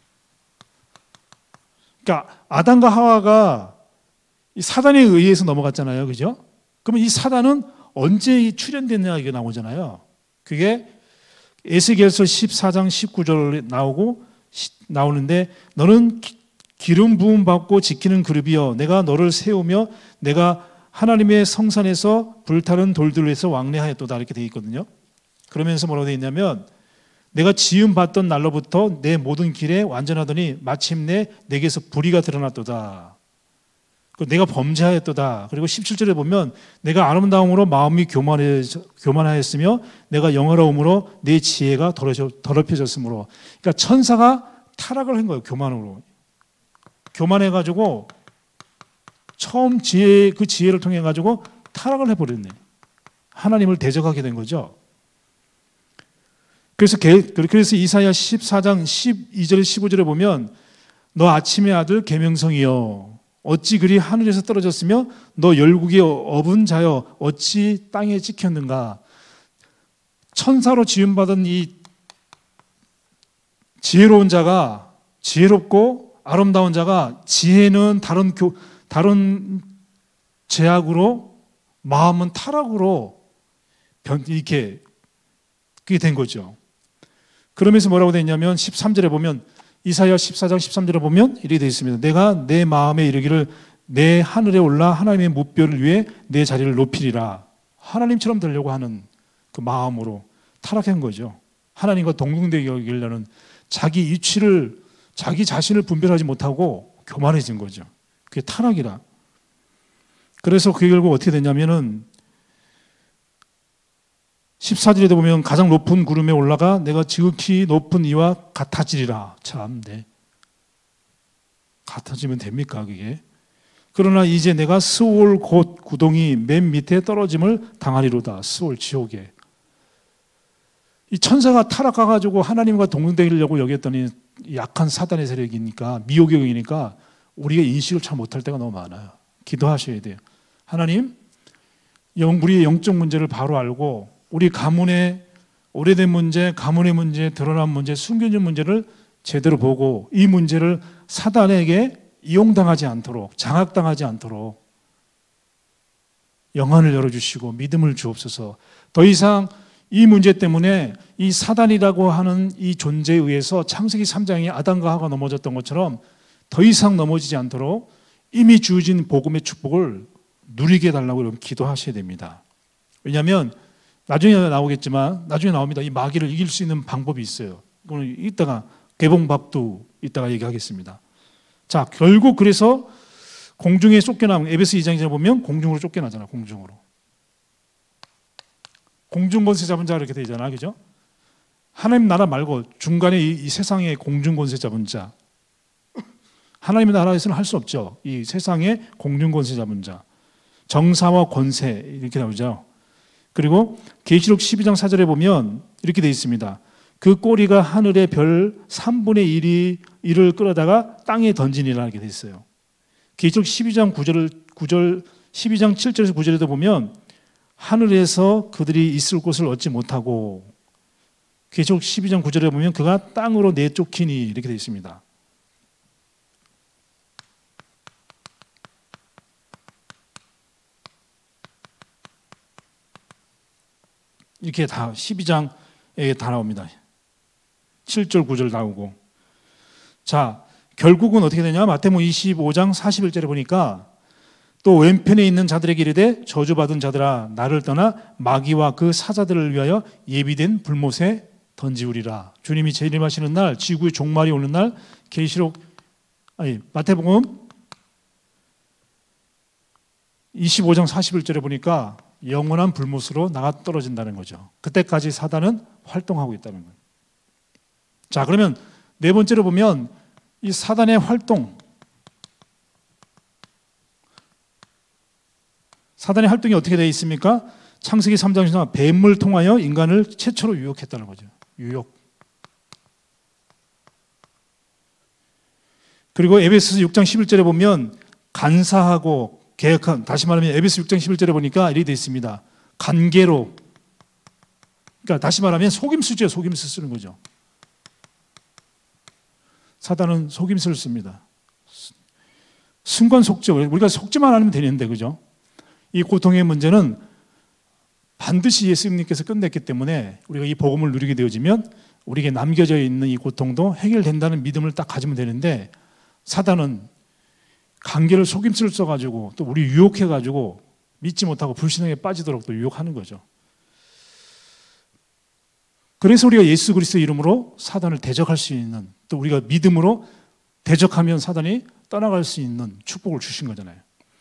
그러니까 아담과 하와가 이 사단에 의해서 넘어갔잖아요, 그죠? 그러면 이 사단은 언제 출현됐냐 이게 나오잖아요. 그게 에스겔서 14장 19절 나오는데 너는 기름 부음 받고 지키는 그룹이여 내가 너를 세우며 내가 하나님의 성산에서 불타는 돌들에서 왕래하였도다 이렇게 되어 있거든요. 그러면서 뭐라고 되어 있냐면 내가 지음 받던 날로부터 내 모든 길에 완전하더니 마침내 내게서 불의가 드러났도다. 내가 범죄하였도다. 그리고 17절에 보면 내가 아름다움으로 마음이 교만하였으며 내가 영화로움으로 내 지혜가 더럽혀졌으므로. 그러니까 천사가 타락을 한 거예요. 교만으로. 교만해가지고 처음 그 지혜를 통해 가지고 타락을 해버렸네. 하나님을 대적하게 된 거죠. 그래서 이사야 14장 12절 15절에 보면 너 아침의 아들 계명성이여 어찌 그리 하늘에서 떨어졌으며 너 열국의 업은 자여 어찌 땅에 찍혔는가. 천사로 지음받은 이 지혜로운 자가 지혜롭고 아름다운 자가 지혜는 다른 제약으로 마음은 타락으로 이렇게 그게 된 거죠. 그러면서 뭐라고 되냐면 13절에 보면 이사야 14장 13절에 보면 이렇게 되어 있습니다. 내가 내 마음에 이르기를 내 하늘에 올라 하나님의 무뼈를 위해 내 자리를 높이리라. 하나님처럼 되려고 하는 그 마음으로 타락한 거죠. 하나님과 동등되게 여기려는 자기 이치를 자기 자신을 분별하지 못하고 교만해진 거죠. 그게 타락이라. 그래서 그게 결국 어떻게 됐냐면은 14절에도 보면 가장 높은 구름에 올라가 내가 지극히 높은 이와 같아지리라. 참, 네. 같아지면 됩니까, 그게? 그러나 이제 내가 스올 곧 구덩이 맨 밑에 떨어짐을 당하리로다. 스올 지옥에. 이 천사가 타락해가지고 하나님과 동등되려고 여겼더니 약한 사단의 세력이니까, 미혹의 영이니까 우리가 인식을 잘 못할 때가 너무 많아요. 기도하셔야 돼요. 하나님, 우리의 영적 문제를 바로 알고 우리 가문의 오래된 문제, 가문의 문제, 드러난 문제, 숨겨진 문제를 제대로 보고 이 문제를 사단에게 이용당하지 않도록, 장악당하지 않도록 영안을 열어주시고 믿음을 주옵소서. 더 이상 이 문제 때문에 이 사단이라고 하는 이 존재에 의해서 창세기 3장에 아담과 하와가 넘어졌던 것처럼 더 이상 넘어지지 않도록 이미 주어진 복음의 축복을 누리게 해달라고 여러분 기도하셔야 됩니다. 왜냐하면 나중에 나오겠지만 나중에 나옵니다. 이 마귀를 이길 수 있는 방법이 있어요. 오늘 이따가 개봉밥도 이따가 얘기하겠습니다. 자, 결국 그래서 공중에 쫓겨나면 에베소 2장에 보면 공중으로 쫓겨나잖아. 공중으로. 공중 권세 잡은 자 이렇게 되잖아. 그죠? 하나님 나라 말고 중간에 이 세상에 공중 권세 잡은 자. 하나님의 나라에서는 할 수 없죠. 이 세상에 공중 권세 잡은 자. 정사와 권세 이렇게 나오죠. 그리고 계시록 12장 4절에 보면 이렇게 되어 있습니다. 그 꼬리가 하늘의 별 3분의 1을 끌어다가 땅에 던지니라 이렇게 되어 있어요. 계시록 12장 12장 7절에서 9절에도 보면 하늘에서 그들이 있을 곳을 얻지 못하고 계시록 12장 9절에 보면 그가 땅으로 내쫓기니 이렇게 되어 있습니다. 이렇게 다 12장에 다 나옵니다. 7절 9절 나오고. 자, 결국은 어떻게 되냐? 마태복음 25장 41절에 보니까 또 왼편에 있는 자들에게 이르되 저주받은 자들아 나를 떠나 마귀와 그 사자들을 위하여 예비된 불못에 던지우리라. 주님이 재림하시는 날, 지구의 종말이 오는 날, 마태복음 25장 41절에 보니까 영원한 불못으로 나가 떨어진다는 거죠. 그때까지 사단은 활동하고 있다는 거예요. 자, 그러면 네 번째로 보면 이 사단의 활동, 사단의 활동이 어떻게 되어 있습니까? 창세기 3장 14절 뱀을 통하여 인간을 최초로 유혹했다는 거죠. 유혹. 그리고 에베소서 6장 11절에 보면 간사하고 계획한, 다시 말하면 에베소 6장 11절에 보니까 이렇게 되어 있습니다. 관계로, 그러니까 다시 말하면 속임수죠. 속임수 쓰는 거죠. 사단은 속임수를 씁니다. 순간 속죠. 우리가 속지만 않으면 되는데, 그죠? 이 고통의 문제는 반드시 예수님께서 끝냈기 때문에 우리가 이 복음을 누리게 되어지면 우리에게 남겨져 있는 이 고통도 해결된다는 믿음을 딱 가지면 되는데, 사단은 관계를 속임수를 써가지고 또 우리 유혹해가지고 믿지 못하고 불신앙에 빠지도록 또 유혹하는 거죠. 그래서 우리가 예수 그리스도의 이름으로 사단을 대적할 수 있는, 또 우리가 믿음으로 대적하면 사단이 떠나갈 수 있는 축복을 주신 거잖아요.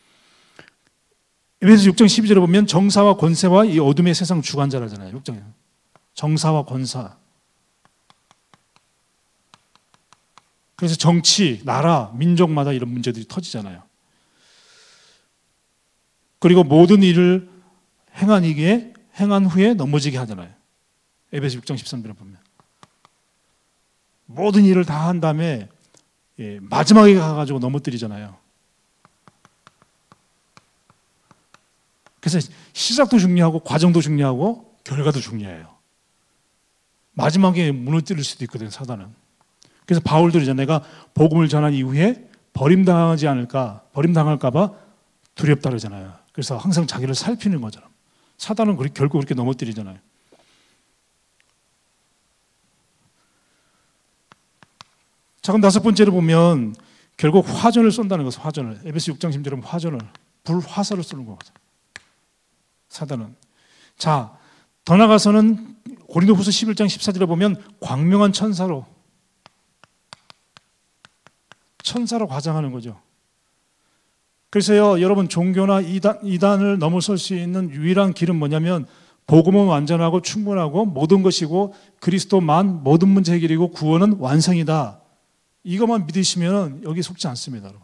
에베소 6장 12절에 보면 정사와 권세와 이 어둠의 세상 주관자라잖아요. 6장에 정사와 권사. 그래서 정치, 나라, 민족마다 이런 문제들이 터지잖아요. 그리고 모든 일을 행한 후에 넘어지게 하잖아요. 에베소 6장 13절에 보면 모든 일을 다 한 다음에 마지막에 가가지고 넘어뜨리잖아요. 그래서 시작도 중요하고 과정도 중요하고 결과도 중요해요. 마지막에 무너뜨릴 수도 있거든요, 사단은. 그래서 바울도 그러잖아요. 내가 복음을 전한 이후에 버림당할까 봐 두렵다 그러잖아요. 그래서 항상 자기를 살피는 거잖아요. 사단은 결국 그렇게 넘어뜨리잖아요. 자, 그럼 다섯 번째로 보면 결국 화전을 쏜다는 것은 화전을. 에베소 6장 10절에 보면 화전을, 불화살을 쏘는 거거든요. 사단은. 자, 더 나가서는 고린도후서 11장 14절에 보면 광명한 천사로 과장하는 거죠. 그래서요, 여러분 종교나 이단을 넘어설 수 있는 유일한 길은 뭐냐면 복음은 완전하고 충분하고 모든 것이고 그리스도만 모든 문제 해결이고 구원은 완성이다. 이것만 믿으시면 여기 속지 않습니다, 여러분.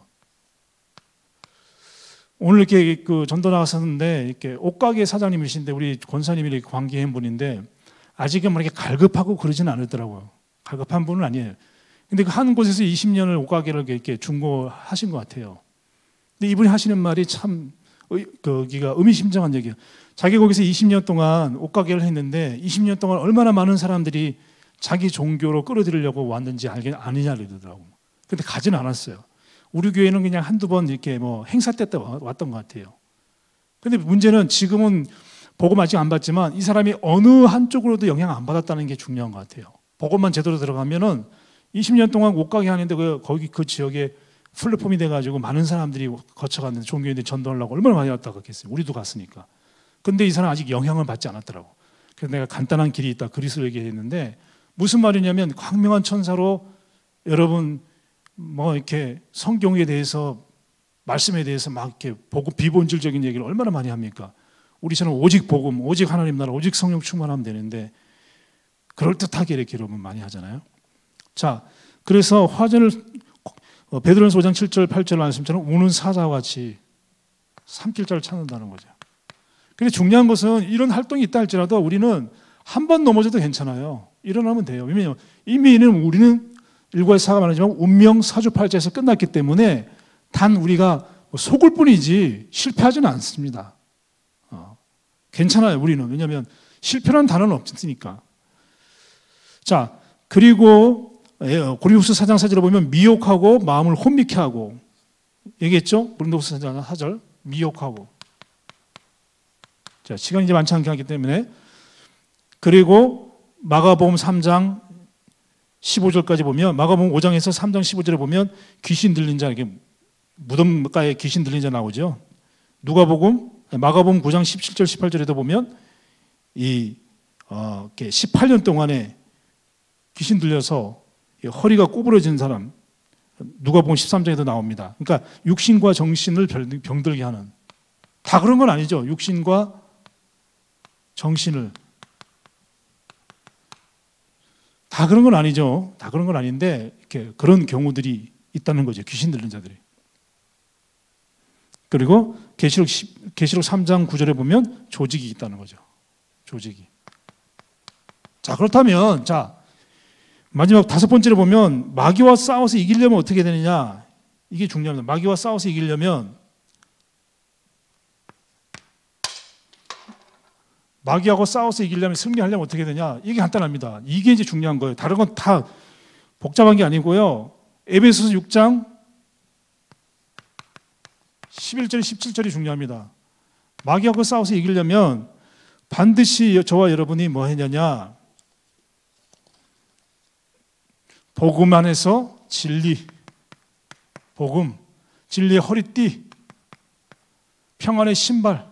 오늘 이렇게 전도 나갔었는데 이렇게 옷가게 사장님이신데 우리 권사님이 이렇게 관계한 분인데 아직은 뭐 이렇게 갈급하고 그러지는 않았더라고요. 갈급한 분은 아니에요. 근데 그 한 곳에서 20년을 옷가게를 이렇게 중고하신 것 같아요. 근데 이분이 하시는 말이 참 거기가 의미심장한 얘기예요. 자기 거기서 20년 동안 옷가게를 했는데 20년 동안 얼마나 많은 사람들이 자기 종교로 끌어들이려고 왔는지 아느냐 그러더라고요. 근데 가지는 않았어요. 우리 교회는 그냥 한두 번 이렇게 뭐 행사 때 왔던 것 같아요. 근데 문제는 지금은 복음 아직 안 받지만 이 사람이 어느 한쪽으로도 영향 안 받았다는 게 중요한 것 같아요. 복음만 제대로 들어가면은 20년 동안 옷가게 하는데 거기 그 지역에 플랫폼이 돼가지고 많은 사람들이 거쳐갔는데 종교인들이 전도하려고 얼마나 많이 왔다 갔겠어요. 우리도 갔으니까. 근데 이 사람 아직 영향을 받지 않았더라고. 그래서 내가 간단한 길이 있다 그리스도 얘기했는데 무슨 말이냐면 광명한 천사로 여러분 뭐 이렇게 성경에 대해서 말씀에 대해서 막 이렇게 보고 비본질적인 얘기를 얼마나 많이 합니까? 우리처럼 오직 복음, 오직 하나님 나라, 오직 성령 충만하면 되는데 그럴듯하게 이렇게 여러분 많이 하잖아요. 자, 그래서 화전을 베드로전서 5장 7절 8절 말씀처럼 우는 사자와 같이 삼킬자를 찾는다는 거죠. 근데 중요한 것은 이런 활동이 있다 할지라도 우리는 한 번 넘어져도 괜찮아요. 일어나면 돼요. 왜냐하면 이미 우리는 일과의 사가 말하지만 운명 사주팔자에서 끝났기 때문에 단 우리가 속을 뿐이지 실패하지는 않습니다. 괜찮아요. 우리는. 왜냐하면 실패라는 단어는 없으니까. 자, 그리고 고린도후서 4장 4절에 보면 미혹하고 마음을 혼미케 하고 얘기했죠? 고린도후서 4장 4절 미혹하고. 자, 시간이 이제 많지 않게 하기 때문에 그리고 마가복음 3장 15절까지 보면, 마가복음 5장에서 3장 15절에 보면 귀신 들린 자, 이게 무덤가에 귀신 들린 자 나오죠. 마가복음 9장 17절 18절에도 보면 이렇게 18년 동안에 귀신 들려서 허리가 구부러진 사람, 누가복음 13장에도 나옵니다. 그러니까 육신과 정신을 병들게 하는, 다 그런 건 아니죠. 육신과 정신을 다 그런 건 아니죠. 다 그런 건 아닌데 이렇게 그런 경우들이 있다는 거죠. 귀신 들린 자들이. 그리고 계시록 3장 9절에 보면 조직이 있다는 거죠. 조직이. 자, 그렇다면 마지막 5번째로 보면 마귀와 싸워서 이기려면 어떻게 되느냐? 이게 중요합니다. 마귀와 싸워서 이기려면 마귀하고 싸워서 이기려면 승리하려면 어떻게 되냐? 이게 간단합니다. 이게 이제 중요한 거예요. 다른 건 다 복잡한 게 아니고요. 에베소서 6장 11절 17절이 중요합니다. 마귀하고 싸워서 이기려면 반드시 저와 여러분이 뭐 했느냐? 복음 안에서 진리, 복음, 진리의 허리띠, 평안의 신발,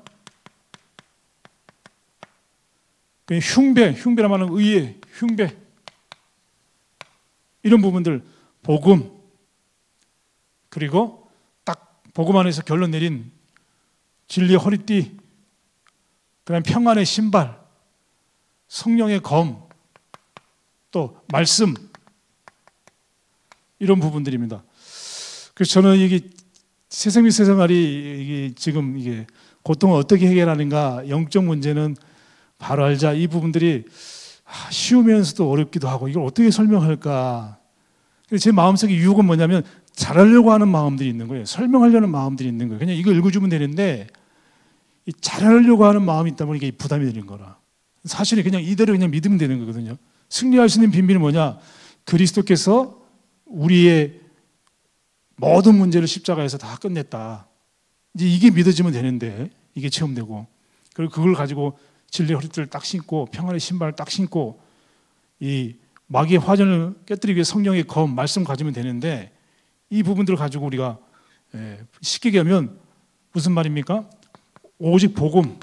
흉배라 말하는 의의 흉배, 이런 부분들, 복음, 그리고 딱 복음 안에서 결론 내린 진리의 허리띠, 그다음 평안의 신발, 성령의 검, 또 말씀, 이런 부분들입니다. 그래서 저는 이게 세상의 생활이 지금 이게 고통을 어떻게 해결하는가, 영적 문제는 바로 알자, 이 부분들이 쉬우면서도 어렵기도 하고 이걸 어떻게 설명할까. 제 마음속에 유혹은 뭐냐면 잘하려고 하는 마음들이 있는 거예요. 설명하려는 마음들이 있는 거예요. 그냥 이거 읽어주면 되는데 이 잘하려고 하는 마음이 있다 보니까 부담이 되는 거라. 사실은 그냥 이대로 그냥 믿으면 되는 거거든요. 승리할 수 있는 비밀은 뭐냐? 그리스도께서 우리의 모든 문제를 십자가에서 다 끝냈다. 이제 이게 믿어지면 되는데, 이게 체험되고, 그리고 그걸 가지고 진리의 허리띠를 딱 신고 평안의 신발을 딱 신고 이 마귀의 화전을 깨뜨리기 위해 성령의 검, 말씀 가지면 되는데, 이 부분들을 가지고 우리가 쉽게 얘기하면 무슨 말입니까? 오직 복음으로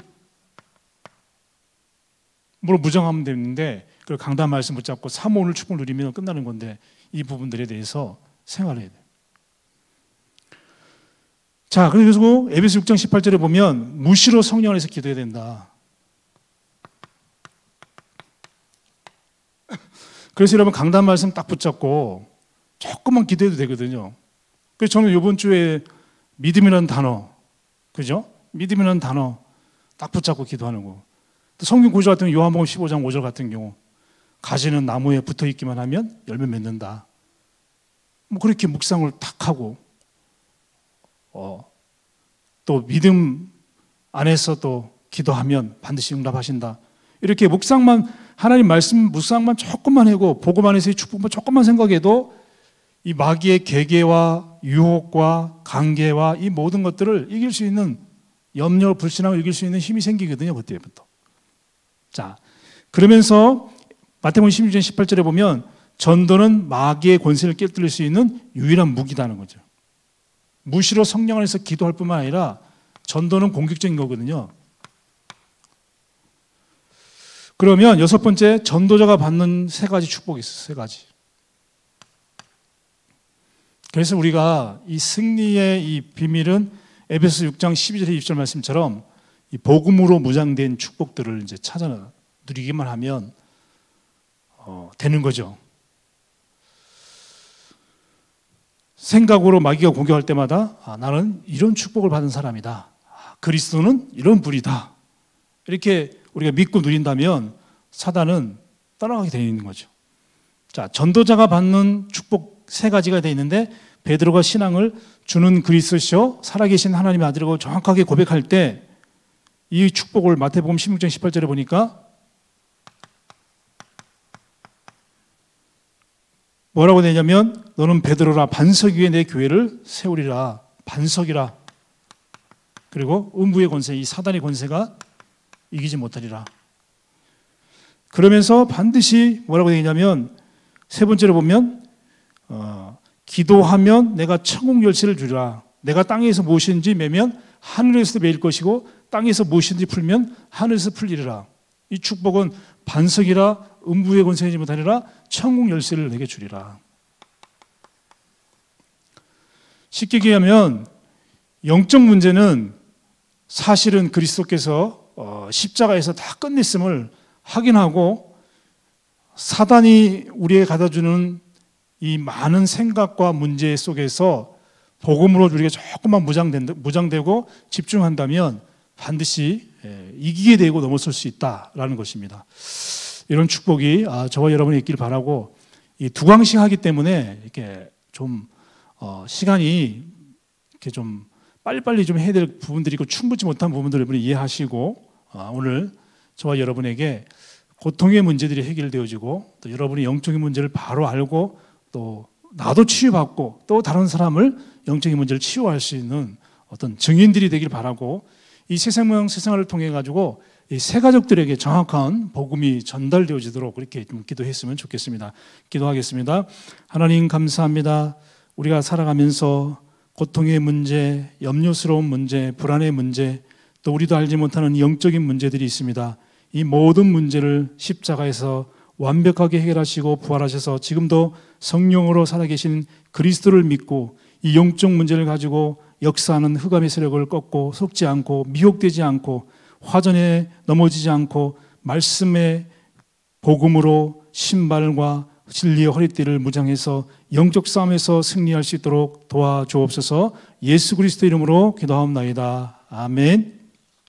무장하면 되는데, 그리고 강단 말씀 붙잡고 사모오늘 축복을 누리면 끝나는 건데, 이 부분들에 대해서 생활해야 돼요. 자, 그래서 에베소 6장 18절에 보면 무시로 성령 안에서 기도해야 된다. 그래서 여러분 강단 말씀 딱 붙잡고 조금만 기도해도 되거든요. 그래서 저는 이번 주에 믿음이라는 단어, 그죠? 믿음이라는 단어 딱 붙잡고 기도하는 거. 또 성경 구절 같은 경우 요한복음 15장 5절 같은 경우 가지는 나무에 붙어 있기만 하면 열매 맺는다. 뭐 그렇게 묵상을 탁 하고 또 믿음 안에서 또 기도하면 반드시 응답하신다. 이렇게 하나님 말씀 묵상만 조금만 하고 복음 안에서의 축복만 조금만 생각해도 이 마귀의 계계와 유혹과 관계와 이 모든 것들을 이길 수 있는, 염려, 불신앙을 이길 수 있는 힘이 생기거든요. 그때부터. 자, 그러면서 마태복음 16장 18절에 보면 전도는 마귀의 권세를 깨뜨릴 수 있는 유일한 무기다는 거죠. 무시로 성령 안에서 기도할 뿐만 아니라 전도는 공격적인 거거든요. 그러면 6번째, 전도자가 받는 3가지 축복이 있어요. 3가지. 그래서 우리가 이 승리의 이 비밀은 에베소 6장 12절의 20절 말씀처럼 이 복음으로 무장된 축복들을 이제 찾아 누리기만 하면 되는 거죠. 생각으로 마귀가 공격할 때마다 나는 이런 축복을 받은 사람이다. 그리스도는 이런 분이다. 이렇게 우리가 믿고 누린다면 사단은 떠나가게 되어 있는 거죠. 자, 전도자가 받는 축복 3가지가 되어 있는데, 베드로가 신앙을 주는 그리스도시요 살아계신 하나님의 아들이라고 정확하게 고백할 때 이 축복을 마태복음 16장 18절에 보니까 뭐라고 되냐면 너는 베드로라, 반석 위에 내 교회를 세우리라. 반석이라. 그리고 음부의 권세, 이 사단의 권세가 이기지 못하리라. 그러면서 반드시 뭐라고 되냐면 세 번째로 보면 기도하면 내가 천국 열쇠를 주리라. 내가 땅에서 무엇인지 매면 하늘에서도 매일 것이고 땅에서 무엇인지 풀면 하늘에서 풀리리라. 이 축복은 반석이라 음부의 권세이지 못하리라 천국 열쇠를 내게 주리라. 쉽게 얘기하면 영적 문제는 사실은 그리스도께서 십자가에서 다 끝냈음을 확인하고 사단이 우리에게 가져주는 이 많은 생각과 문제 속에서 복음으로 우리가 조금만 무장되고 집중한다면 반드시 이기게 되고 넘어설 수 있다라는 것입니다. 이런 축복이 저와 여러분이 있길 바라고, 이 두강씩 하기 때문에 이렇게 좀 시간이 이렇게 좀 빨리빨리 좀 해야 될 부분들이 있고 충분치 못한 부분들을 여러분이 이해하시고 오늘 저와 여러분에게 고통의 문제들이 해결되어지고 또 여러분이 영적인 문제를 바로 알고 또 나도 치유받고 또 다른 사람을 영적인 문제를 치유할 수 있는 어떤 증인들이 되길 바라고, 이 새생명 세상을 통해 가지고 이 새 가족들에게 정확한 복음이 전달되어지도록 그렇게 좀 기도했으면 좋겠습니다. 기도하겠습니다. 하나님 감사합니다. 우리가 살아가면서 고통의 문제, 염려스러운 문제, 불안의 문제, 또 우리도 알지 못하는 영적인 문제들이 있습니다. 이 모든 문제를 십자가에서 완벽하게 해결하시고 부활하셔서 지금도 성령으로 살아계신 그리스도를 믿고 이 영적 문제를 가지고 역사하는 흑암의 세력을 꺾고 속지 않고 미혹되지 않고 화전에 넘어지지 않고 말씀의 복음으로 신발과 진리의 허리띠를 무장해서 영적 싸움에서 승리할 수 있도록 도와주옵소서. 예수 그리스도 이름으로 기도하옵나이다. 아멘.